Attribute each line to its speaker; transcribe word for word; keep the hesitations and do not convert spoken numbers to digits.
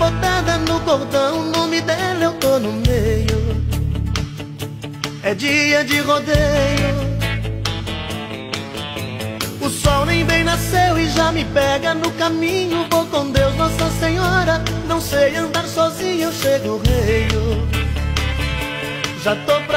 Speaker 1: botada no cordão, o nome dela eu tô no meio. É dia de rodeio. O sol nem bem nasceu e já me pega no caminho. Vou com Deus, Nossa Senhora. Não sei andar sozinho, eu chego o reio. Já tô